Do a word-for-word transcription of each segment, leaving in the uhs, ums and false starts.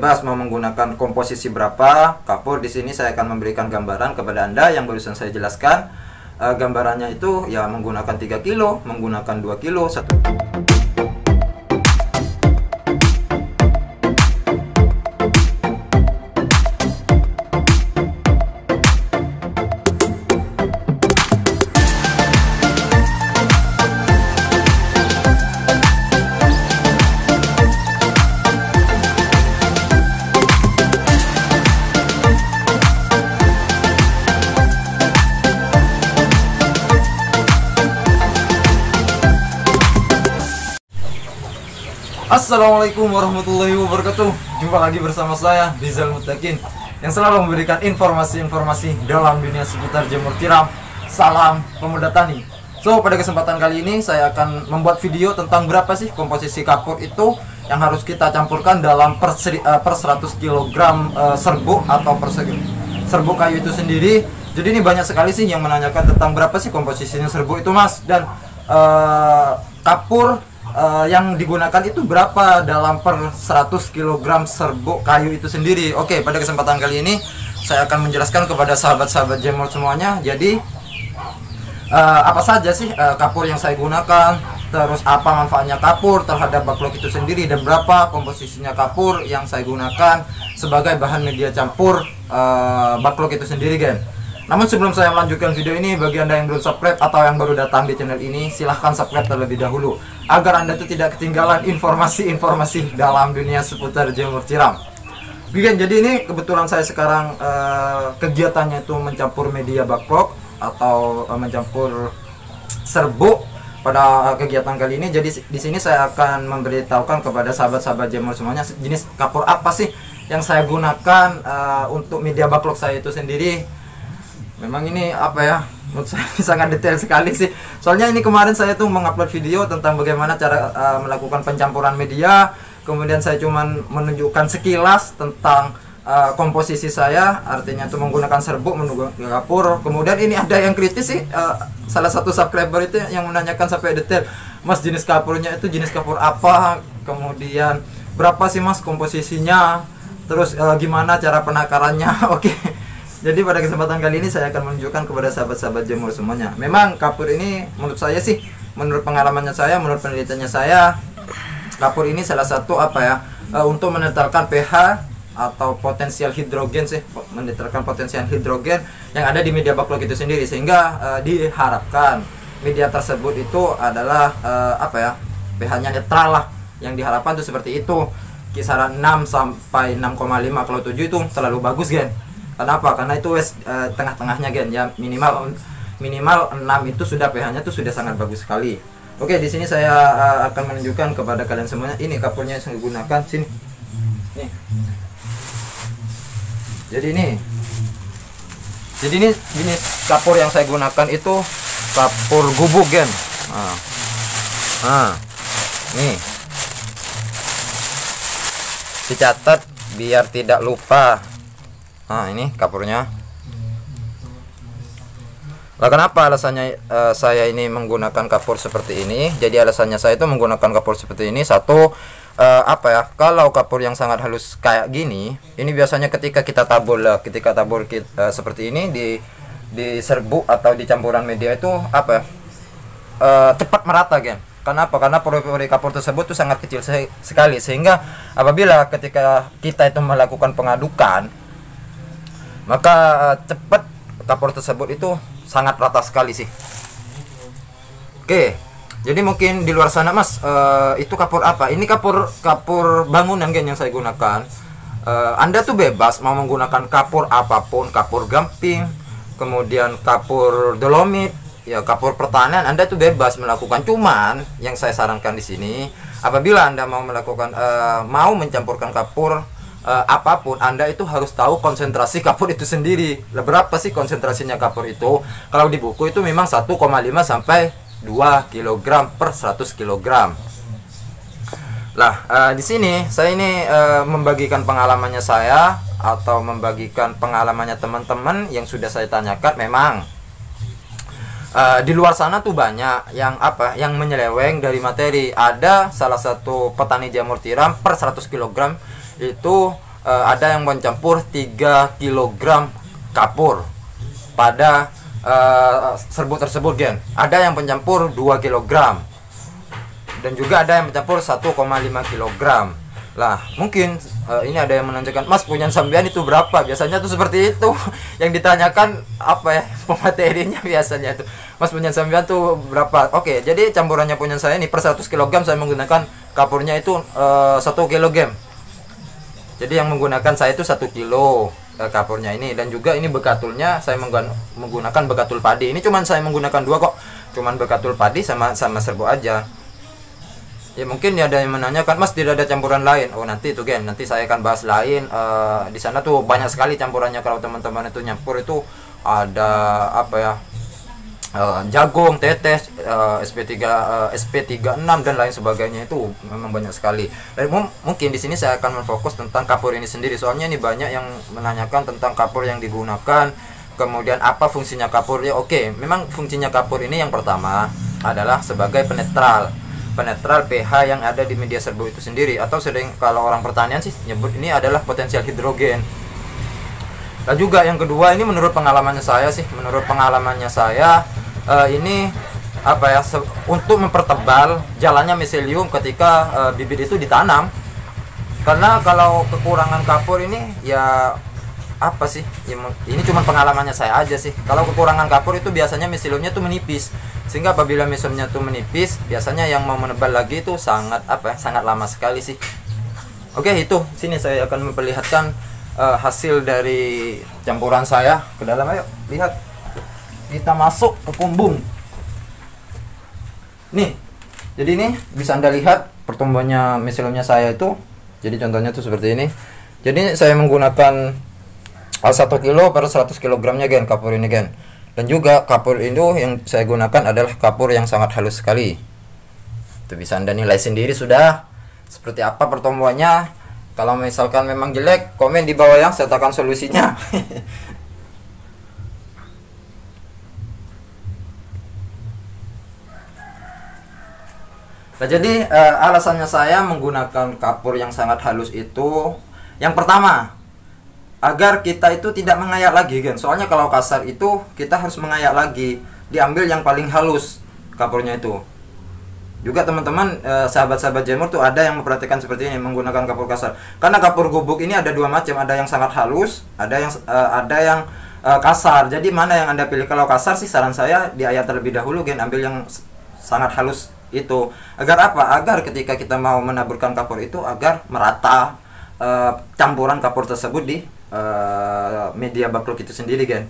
bebas mau menggunakan komposisi berapa kapur. Di sini saya akan memberikan gambaran kepada Anda yang barusan saya jelaskan. E, gambarannya itu ya menggunakan tiga kilo, menggunakan dua kilo, satu. Assalamualaikum warahmatullahi wabarakatuh. Jumpa lagi bersama saya Rizal Mutakin yang selalu memberikan informasi-informasi dalam dunia seputar jamur tiram. Salam pemuda tani. So pada kesempatan kali ini saya akan membuat video tentang berapa sih komposisi kapur itu yang harus kita campurkan dalam per, per seratus kilogram uh, serbuk atau per serbuk kayu itu sendiri. Jadi ini banyak sekali sih yang menanyakan tentang berapa sih komposisinya serbuk itu, Mas, dan uh, kapur Uh, yang digunakan itu berapa dalam per seratus kilogram serbuk kayu itu sendiri. Oke, pada kesempatan kali ini saya akan menjelaskan kepada sahabat-sahabat jamur semuanya. Jadi uh, apa saja sih uh, kapur yang saya gunakan, terus apa manfaatnya kapur terhadap backlog itu sendiri, dan berapa komposisinya kapur yang saya gunakan sebagai bahan media campur uh, backlog itu sendiri, gen. Namun sebelum saya melanjutkan video ini, bagi Anda yang belum subscribe atau yang baru datang di channel ini, silahkan subscribe terlebih dahulu agar Anda tuh tidak ketinggalan informasi-informasi dalam dunia seputar jamur tiram. Oke, jadi ini kebetulan saya sekarang uh, kegiatannya itu mencampur media backlog atau uh, mencampur serbuk pada kegiatan kali ini. Jadi di sini saya akan memberitahukan kepada sahabat-sahabat jamur semuanya jenis kapur apa sih yang saya gunakan uh, untuk media backlog saya itu sendiri. Memang ini apa ya, menurut saya sangat detail sekali sih. Soalnya ini kemarin saya tuh mengupload video tentang bagaimana cara uh, melakukan pencampuran media. Kemudian saya cuman menunjukkan sekilas tentang uh, komposisi saya, artinya itu menggunakan serbuk, menggunakan kapur. Kemudian ini ada yang kritis sih, uh, salah satu subscriber itu yang menanyakan sampai detail, Mas, jenis kapurnya itu jenis kapur apa, kemudian berapa sih, Mas, komposisinya, terus uh, gimana cara penakarannya. Oke. Jadi pada kesempatan kali ini saya akan menunjukkan kepada sahabat-sahabat jamur semuanya. Memang kapur ini menurut saya sih, menurut pengalamannya saya, menurut penelitiannya saya, kapur ini salah satu apa ya, uh, untuk menetralkan pH atau potensial hidrogen sih, menetralkan potensial hidrogen yang ada di media backlog itu sendiri, sehingga uh, diharapkan media tersebut itu adalah uh, apa ya, pH-nya netral lah. Yang diharapkan itu seperti itu, kisaran enam sampai enam koma lima, kalau tujuh itu terlalu bagus, gen. Kenapa? Karena itu wes uh, tengah-tengahnya, gen, ya, minimal minimal enam itu sudah pH-nya tuh sudah sangat bagus sekali. Oke, di sini saya uh, akan menunjukkan kepada kalian semuanya. Ini kapurnya yang saya gunakan, sini. Nih. Jadi ini. Jadi ini jenis kapur yang saya gunakan itu kapur gubuk, gen. Nah. Nah. Nih. Dicatat biar tidak lupa. Nah, ini kapurnya. Lah, kenapa alasannya uh, saya ini menggunakan kapur seperti ini? Jadi alasannya saya itu menggunakan kapur seperti ini, satu, uh, apa ya, kalau kapur yang sangat halus kayak gini, ini biasanya ketika kita tabur lah, ketika tabur kita, uh, seperti ini di di serbuk atau di campuran media itu apa ya, uh, cepat merata, gen. Kenapa? Karena pori-pori kapur tersebut itu sangat kecil se sekali, sehingga apabila ketika kita itu melakukan pengadukan, maka uh, cepat kapur tersebut itu sangat rata sekali sih. Oke, jadi mungkin di luar sana, Mas, uh, itu kapur apa? Ini kapur kapur bangunan, gen, yang saya gunakan. Uh, Anda tuh bebas mau menggunakan kapur apapun, kapur gamping, kemudian kapur dolomit, ya kapur pertanian, Anda tuh bebas melakukan. Cuman yang saya sarankan di sini, apabila Anda mau melakukan uh, mau mencampurkan kapur Uh, apapun, Anda itu harus tahu konsentrasi kapur itu sendiri. Berapa sih konsentrasinya kapur itu? Kalau di buku itu memang satu koma lima sampai dua kilogram per seratus kilogram. Lah, uh, di sini saya ini uh, membagikan pengalamannya saya atau membagikan pengalamannya teman-teman yang sudah saya tanyakan. Memang uh, di luar sana tuh banyak yang apa, yang menyeleweng dari materi. Ada salah satu petani jamur tiram per seratus kilogram itu uh, ada yang mencampur tiga kilogram kapur pada uh, serbuk tersebut gen. Ada yang mencampur dua kilogram dan juga ada yang mencampur satu koma lima kilogram. Lah mungkin uh, ini ada yang menanyakan, Mas punya sambian itu berapa? Biasanya tuh seperti itu yang ditanyakan apa ya pematerinya biasanya tuh, Mas punya sambian tuh berapa? Oke, jadi campurannya punya saya ini per seratus kilogram saya menggunakan kapurnya itu uh, satu kilogram. Jadi yang menggunakan saya itu satu kilo uh, kapurnya ini, dan juga ini bekatulnya saya menggunakan bekatul padi. Ini cuman saya menggunakan dua kok, cuman bekatul padi sama sama serbuk aja. Ya mungkin ada yang menanyakan, Mas tidak ada campuran lain? Oh nanti itu gen, nanti saya akan bahas lain. Uh, di sana tuh banyak sekali campurannya. Kalau teman-teman itu nyampur itu ada apa ya, uh, jagung, tetes, uh, S P tiga, uh, S P tiga puluh enam dan lain sebagainya, itu memang banyak sekali. Dan mungkin di sini saya akan memfokus tentang kapur ini sendiri. Soalnya ini banyak yang menanyakan tentang kapur yang digunakan, kemudian apa fungsinya kapur ya. Oke, memang fungsinya kapur ini yang pertama adalah sebagai penetral. penetral pH yang ada di media serbuk itu sendiri, atau sering kalau orang pertanian sih nyebut ini adalah potensial hidrogen. Dan juga yang kedua, ini menurut pengalamannya saya sih, menurut pengalamannya saya uh, ini apa ya, untuk mempertebal jalannya miselium ketika uh, bibit itu ditanam. Karena kalau kekurangan kapur ini ya apa sih ya, ini cuma pengalamannya saya aja sih. Kalau kekurangan kapur itu biasanya miseliumnya tuh menipis, sehingga apabila miseliumnya tuh menipis, biasanya yang mau menebal lagi itu sangat apa ya, sangat lama sekali sih. Oke, itu sini saya akan memperlihatkan uh, hasil dari campuran saya ke dalam. Ayo lihat, kita masuk ke kumbung nih. Jadi ini bisa Anda lihat pertumbuhannya miseliumnya saya itu. Jadi contohnya tuh seperti ini. Jadi saya menggunakan satu kilo per seratus kilogramnya gen kapur ini gen. Dan juga kapur itu yang saya gunakan adalah kapur yang sangat halus sekali. Itu bisa Anda nilai sendiri sudah seperti apa pertumbuhannya. Kalau misalkan memang jelek, komen di bawah yang saya sertakan solusinya. Nah, jadi uh, alasannya saya menggunakan kapur yang sangat halus itu, yang pertama, agar kita itu tidak mengayak lagi kan. Soalnya kalau kasar itu kita harus mengayak lagi, diambil yang paling halus kapurnya itu. Juga teman-teman eh, sahabat-sahabat jamur tuh ada yang memperhatikan seperti ini menggunakan kapur kasar. Karena kapur gubuk ini ada dua macam, ada yang sangat halus, ada yang eh, ada yang eh, kasar. Jadi mana yang Anda pilih? Kalau kasar sih saran saya diayak terlebih dahulu kan, ambil yang sangat halus itu. Agar apa? Agar ketika kita mau menaburkan kapur itu agar merata eh, campuran kapur tersebut di Uh, media bakluk itu sendiri kan.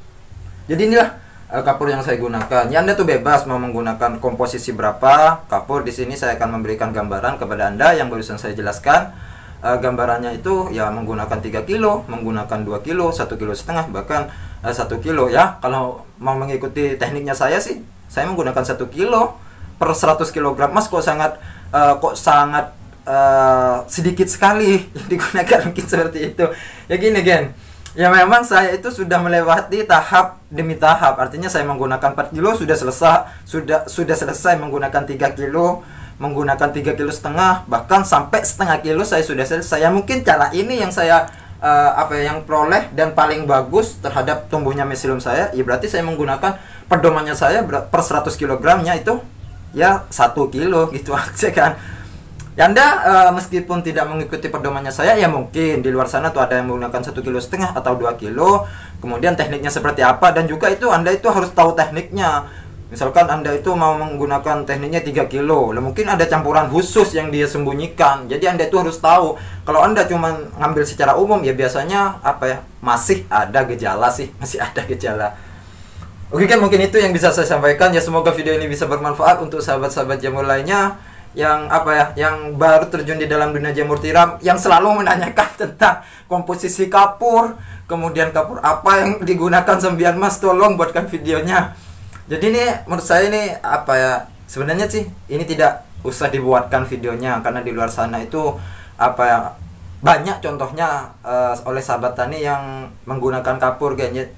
Jadi inilah uh, kapur yang saya gunakan. Ya Anda tuh bebas mau menggunakan komposisi berapa kapur. Di sini saya akan memberikan gambaran kepada Anda yang barusan saya jelaskan. Uh, gambarannya itu ya menggunakan tiga kilo, menggunakan dua kilo, satu kilo setengah, bahkan uh, satu kilo ya. Kalau mau mengikuti tekniknya saya sih, saya menggunakan satu kilo per seratus kilogram. Mas kok sangat uh, kok sangat Uh, sedikit sekali yang digunakan mungkin seperti itu ya. Gini gen, ya memang saya itu sudah melewati tahap demi tahap. Artinya saya menggunakan empat kilo sudah selesai, sudah sudah selesai menggunakan tiga kilo, menggunakan tiga kilo setengah, bahkan sampai setengah kilo saya sudah selesai. Ya mungkin cara ini yang saya uh, apa yang peroleh dan paling bagus terhadap tumbuhnya miselium saya. Ya berarti saya menggunakan pedomannya saya per seratus kilogramnya itu ya satu kilo gitu aja kan. Ya Anda uh, meskipun tidak mengikuti pedomannya saya, ya mungkin di luar sana tuh ada yang menggunakan satu kilo setengah atau dua kilo. Kemudian tekniknya seperti apa, dan juga itu Anda itu harus tahu tekniknya. Misalkan Anda itu mau menggunakan tekniknya tiga kilo, lah mungkin ada campuran khusus yang dia sembunyikan. Jadi Anda itu harus tahu. Kalau Anda cuma ngambil secara umum, ya biasanya apa ya, masih ada gejala sih, masih ada gejala. Oke kan, mungkin itu yang bisa saya sampaikan. Ya semoga video ini bisa bermanfaat untuk sahabat-sahabat jamur lainnya yang apa ya, yang baru terjun di dalam dunia jamur tiram, yang selalu menanyakan tentang komposisi kapur, kemudian kapur apa yang digunakan sembilan Mas, tolong buatkan videonya. Jadi ini menurut saya ini apa ya, sebenarnya sih ini tidak usah dibuatkan videonya, karena di luar sana itu apa ya, banyak contohnya uh, oleh sahabat tani yang menggunakan kapur kayaknya.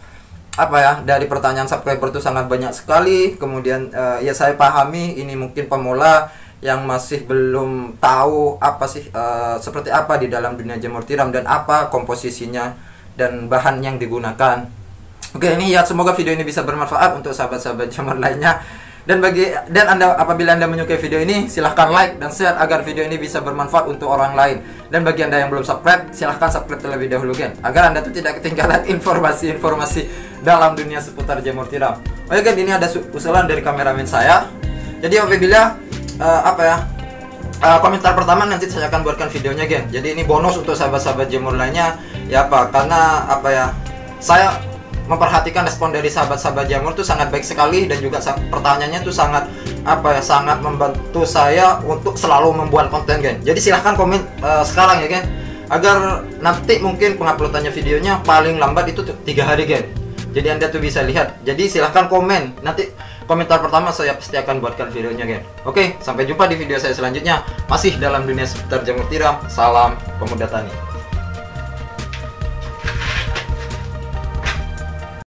Apa ya, dari pertanyaan subscriber itu sangat banyak sekali. Kemudian uh, ya saya pahami ini mungkin pemula yang masih belum tahu apa sih uh, seperti apa di dalam dunia jamur tiram dan apa komposisinya dan bahan yang digunakan. Oke, ini ya, semoga video ini bisa bermanfaat untuk sahabat-sahabat jamur lainnya. Dan bagi dan Anda, apabila Anda menyukai video ini, silahkan like dan share agar video ini bisa bermanfaat untuk orang lain. Dan bagi Anda yang belum subscribe, silahkan subscribe terlebih dahulu kan, agar Anda tuh tidak ketinggalan informasi-informasi dalam dunia seputar jamur tiram. Oke kan, ini ada usulan dari kameramen saya. Jadi apabila uh, apa ya uh, komentar pertama nanti saya akan buatkan videonya gen. Jadi ini bonus untuk sahabat-sahabat jamur lainnya. Ya apa? Karena apa ya? Saya memperhatikan respon dari sahabat-sahabat jamur tuh sangat baik sekali, dan juga pertanyaannya tuh sangat apa ya sangat membantu saya untuk selalu membuat konten gen. Jadi silahkan komen uh, sekarang ya gen, agar nanti mungkin penguploadannya videonya paling lambat itu tiga hari gen. Jadi Anda tuh bisa lihat. Jadi silahkan komen, nanti komentar pertama saya pasti akan buatkan videonya gen. Oke, sampai jumpa di video saya selanjutnya, masih dalam dunia seputar jamur tiram. Salam pemuda tani.